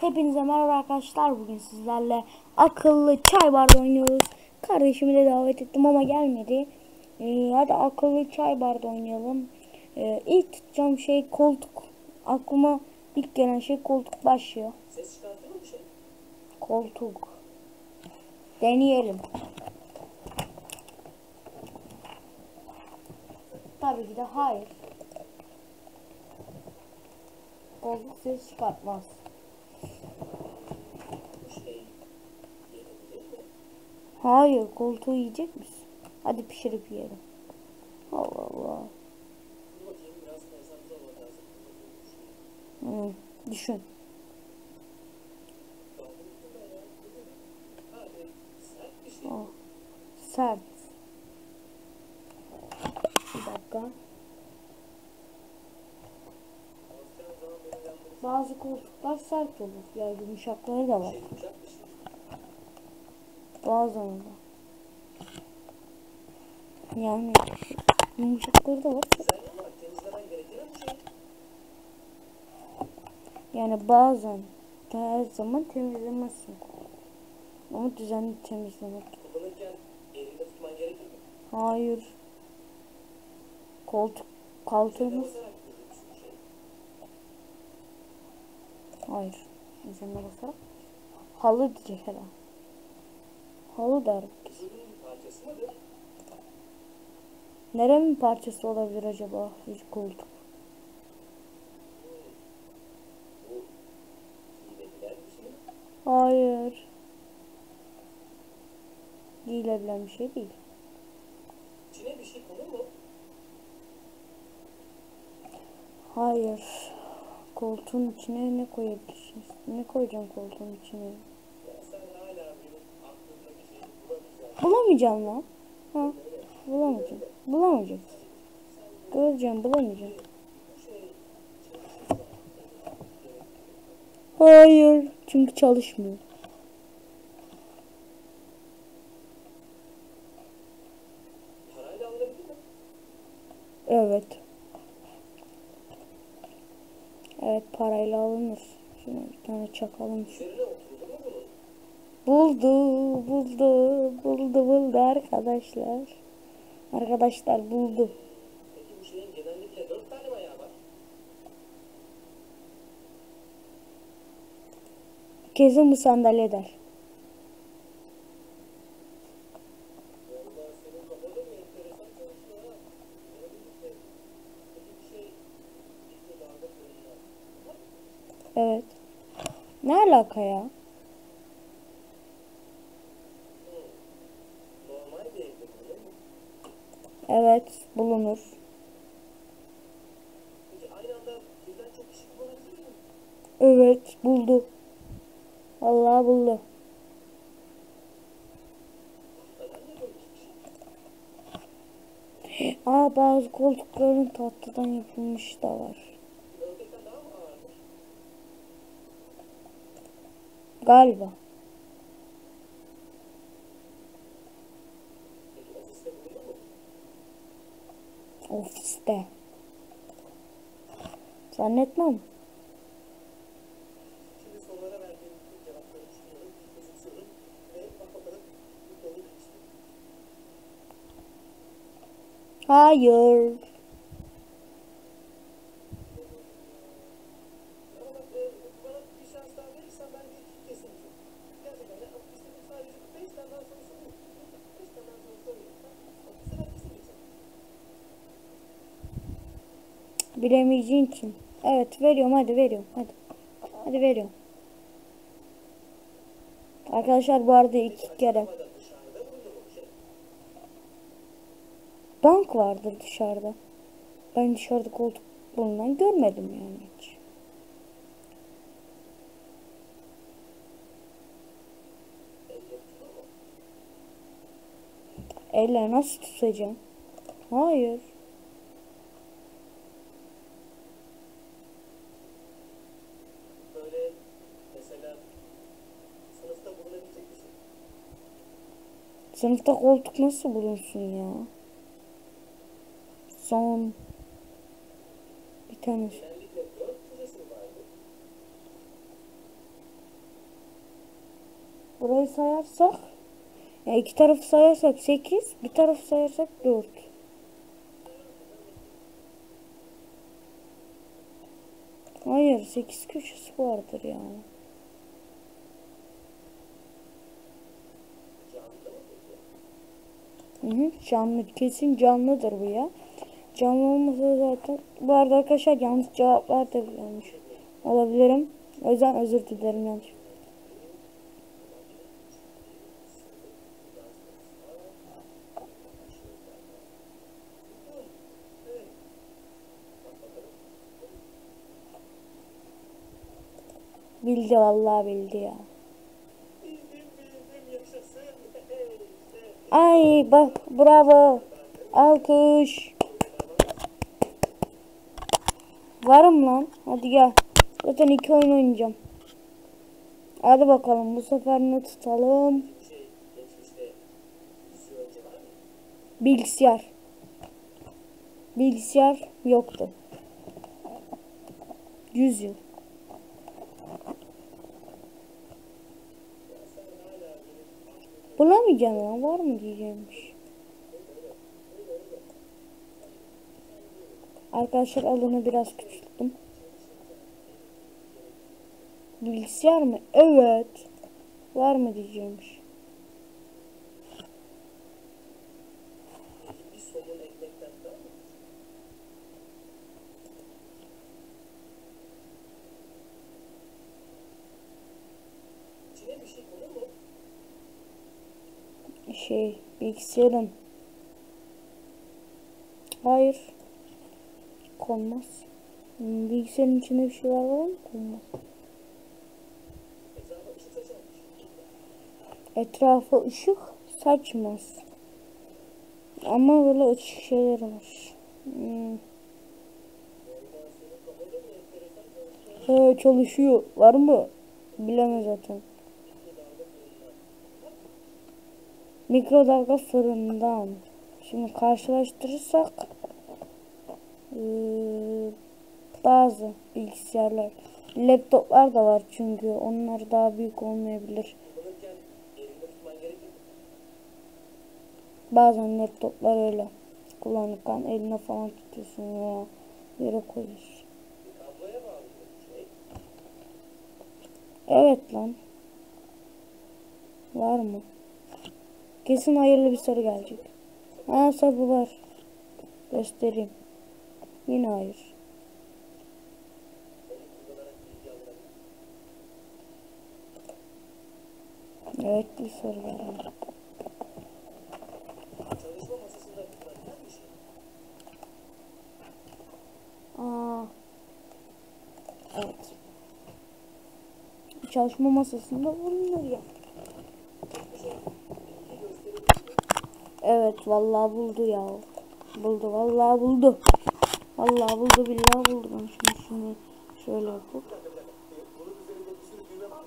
Hepinize merhaba arkadaşlar. Bugün sizlerle akıllı çay bardağı oynuyoruz. Kardeşimi de davet ettim ama gelmedi. Hadi akıllı çay bardağı oynayalım. İlk tutacağım şey koltuk. Aklıma ilk gelen şey koltuk başlıyor. Ses çıkartır mı bir şey? Koltuk. Deneyelim. Tabii ki de hayır. Koltuk ses çıkartmaz. Bu şey yenebilir mi? Hayır, koltuğu yiyecek misin? Hadi pişirip yiyelim. Allah Allah. Dur bakayım biraz konsantre olmak lazım. Dur bakayım, düşüneyim. Düşün. Kaldım ben ya. Ne dedim? Ha, sert bir şey. Oh, sert. Bir dakika. Alışacağın zaman beni uyandırırsın. Bazı koltuklar sert olur. Ya yumuşakları da var. Şey yumuşak bir şey. Bazen da. Yani yumuşakları da var. Düzenli olarak temizlemen gereken bir şey. Yani bazen de her zaman temizlemezsin. Ama düzenli temizlemek. Kullanırken elinde tutman gerekir mi? Hayır. Üzerine Koltuğumuz. basarak yürürsün bir şey. Hayır. Üzerine basarak. Halı diyecek herhalde. Halı der. Vücudunun bir parçası mıdır? Neremin parçası olabilir acaba bir koltuk? Bu giyilebilen bir şey mi? Hayır. Giyilebilen bir şey değil. İçine bir şey konur mu? Hayır. Koltuğun içine ne koyabilirsiniz? Ne koyacağım koltuğun içine? Ya sen hala benim aklımdaki şeyi bulamayacaksın. Bulamayacağım lan. Ha, bulamayacağım. Bulamayacaksın. Göreceğim, bulamayacağım. Bu şey çalışırsa gerekir. Hayır. Çünkü çalışmıyor. Parayla alınabilir mi? Evet. Evet, parayla alınır. Şuna bir tane çakalım. Üzerine oturulur mu bunun? Buldu arkadaşlar. Arkadaşlar buldu. Peki bu şeyin genellikle 4 tane mi ayağı var? Kesin bu sandalye der. Vallahi senin kafada mı enteresan çalışıyor ha? Olabilir. Peki bir şey mikrodalga fırında. Evet. Ne alaka ya? Normal bir evde bulunur mu? Evet, bulunur. Peki aynı anda birden çok kişi kullanabilir mi? Evet, buldu. Allah buldu. Tahtadan yapılmış bir şey. Bazı koltukların tahtadan yapılmış da var. Ördekten daha mı ağırdır? Galiba. Peki ofiste bulunur mu? Ofiste. Zannetmem. Şimdi sorulara verdiğim bütün cevapları düşünüyorum, özümsüyorum ve bak bakalım bu doğru değilmiş mi? Hayır. Ama bak bana bir şans daha verirsen ben bir iki kesinlikle. Gerçekten ya istediğim sadece 5 tane daha soru sorayım. 5 tane daha soru sorayım. Bak bu sefer kesin bileceğim. Bilemeyeceğin için. Evet, veriyorum, hadi veriyorum. Hadi veriyorum. Arkadaşlar bu arada 2 kere. Acaba da dışarıda bulunur mu bir şey? Bank vardır dışarıda. Ben dışarıda koltuk bulunan görmedim yani hiç. Elle tutulur mu? Elle nasıl tutacağım? Hayır. Böyle mesela sınıfta bulunabilecek bir şey. Sınıfta koltuk nasıl bulunsun ya? Son bir tane. Genellikle 4 köşesi mi vardır? Burayı sayarsak, ya iki tarafı sayarsak 8, bir tarafı sayarsak 4. Hayır, 8 köşesi vardır yani. Canlı, kesin canlıdır bu ya. Canlı olmasa zaten. Bu arada arkadaşlar yanlış cevaplar da vermiş olabilirim. O yüzden özür dilerim yanlış. Bildi vallahi bildi ya. Bildim yaşasın. Ay bak bravo. Alkış. Varım lan. Hadi gel. Zaten 2 oyun oynayacağım. Hadi bakalım bu sefer ne tutalım? Geçmişte 100 yıl önce var mı? Bilgisayar. Bilgisayar yoktu. 100 yıl. Bulamayacağım ya. Var mı diyeceğimmiş. Arkadaşlar alanı biraz küçülttüm. Bilgisayar mı? Evet. Var mı diyeceğimmiş. Bir somun ekmekten daha mı? İçine bir şey konur mu? Bilgisayarın. Hayır. Konmaz. Bilgisayarın içinde bir şeyler var mı? Konmaz. Etrafa ışık saçarmış. Etrafa ışık saçmaz. Ama böyle açık şeyler var. Senin kafada mı enteresan bir Çalışıyor. Var mı? Bilemez zaten. Mikrodalga fırından. Şimdi karşılaştırırsak bazı bilgisayarlar, laptoplar da var çünkü onlar daha büyük olmayabilir. kullanırken elinde tutman gerekir mi? Bazen laptoplar öyle kullanırken eline falan tutuyorsun veya yere koyuyorsun. Bir kabloya bağlı bir şey. Evet lan. Var mı? Kesin hayırlı bir soru gelecek. Ha sabı var. Göstereyim. Yine hayır. Onu kullanarak bilgi alınabilir. Evet bir soru var. Çalışma masasında bulunabilen bir şey. Aa. Evet. Çalışma masasında bulunur ya. Evet vallahi buldu ya. Buldu vallahi buldu. Vallahi buldu billahi buldu. Ben şimdi şunu şöyle yapıp. Bunun üzerinde bir sürü düğme var mı?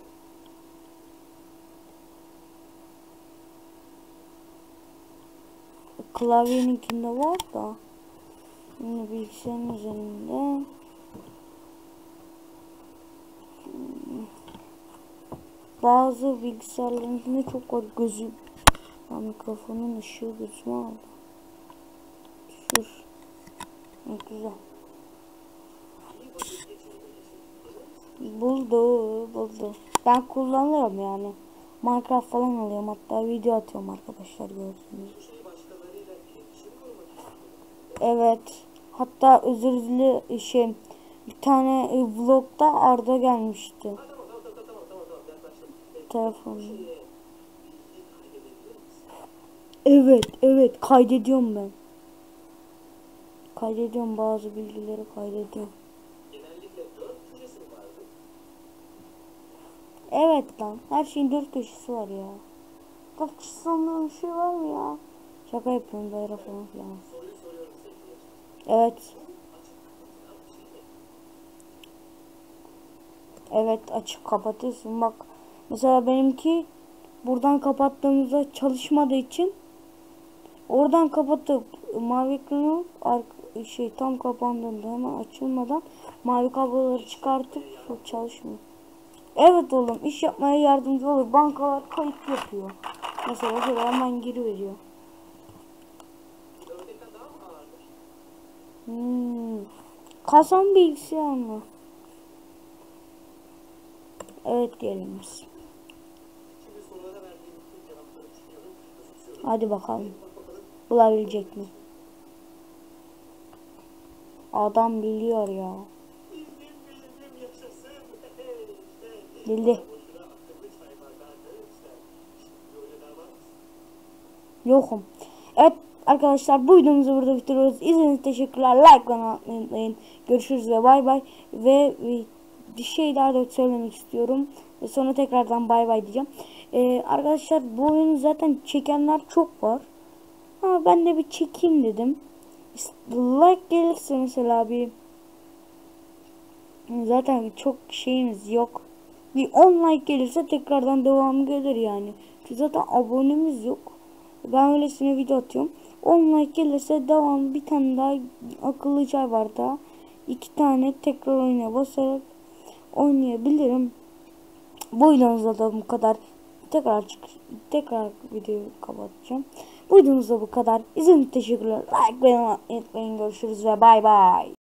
Klavyeninkinde var da. Şimdi bilgisayarın üzerinde. Bazı bilgisayarların içinde çok var gözüm. Ya mikrofonun ışığı gözüme aldı. Şur. Ne güzel. Buldu. Ben kullanırım yani. Minecraft falan alıyorum. Hatta video atıyorum arkadaşlar gördüğünüz. Bu şey başkalarıyla iletişim kurmak istiyor. Evet. Hatta özür dilerim bir tane vlogda Arda gelmişti. Tamam yaklaştım. Telefonu. Bilgi kaydedebilir misin? Evet kaydediyorum ben. Kaydediyorum bazı bilgileri kaydediyorum. Genellikle 4 köşesi mi vardı? Evet lan her şeyin 4 köşesi var ya. 4 köşesi sanırım bir şey var mı ya? Şaka yapıyorum böyle falan filan. Soruyu soruyorum sevgili. Evet. Bu açık kapatılan bir şey mi? Evet açıp kapatıyorsun bak. Mesela benimki buradan kapattığımızda çalışmadığı için oradan kapatıp mavi ekranı tam kapandığında hemen açılmadan mavi kabloları çıkartıp çalışmıyor. Evet oğlum, iş yapmaya yardımcı olur. Bankalar kayıt yapıyor. Mesela şöyle hemen geri veriyor. 4'e daha mı ağırdır? Kasam bilgisayar mı? Evet diyelim biz. Şimdi sorulara verdiğim bütün cevapları düşünüyorum. Özümsüyorum. Hadi bakalım. Bak bakalım. Bulabilecek mi? Adam biliyor ya. Bildim yaşasın. İşte Bildi. boşuna akıllı çay bardağı işte. Şimdi öyle davran. Yokum. Evet arkadaşlar, bu videomuzu burada bitiriyoruz. İzlediğiniz için teşekkürler. Like atmayı unutmayın. Görüşürüz ve bay bay. Ve bir şey daha da söylemek istiyorum. Ve sonra tekrardan bay bay diyeceğim. Arkadaşlar, bu oyunu zaten çekenler çok var. Ama ben de bir çekeyim dedim. Like gelirse mesela bir, zaten çok şeyimiz yok. Bir 10 like gelirse tekrardan devamı gelir yani. Çünkü zaten abonemiz yok. Ben öylesine video atıyorum. 10 like gelirse devam, bir tane daha akıllı çay var daha. 2 tane tekrar oynaya basarak oynayabilirim. Bu videomuzda da bu kadar. Tekrar videoyu kapatacağım. Bu videomuzda bu kadar. İzlediğiniz için teşekkürler. Like beğenmeyi unutmayın. Görüşürüz ve bay bay.